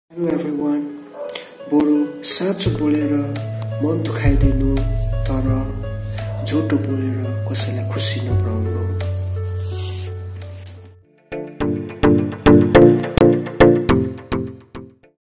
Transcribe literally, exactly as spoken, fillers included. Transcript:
Hello everyone. बरु साँचो बोलेर मन दुखाइदिनु, तर झुटो बोलेर कसैलाई खुसी नबनाउनु।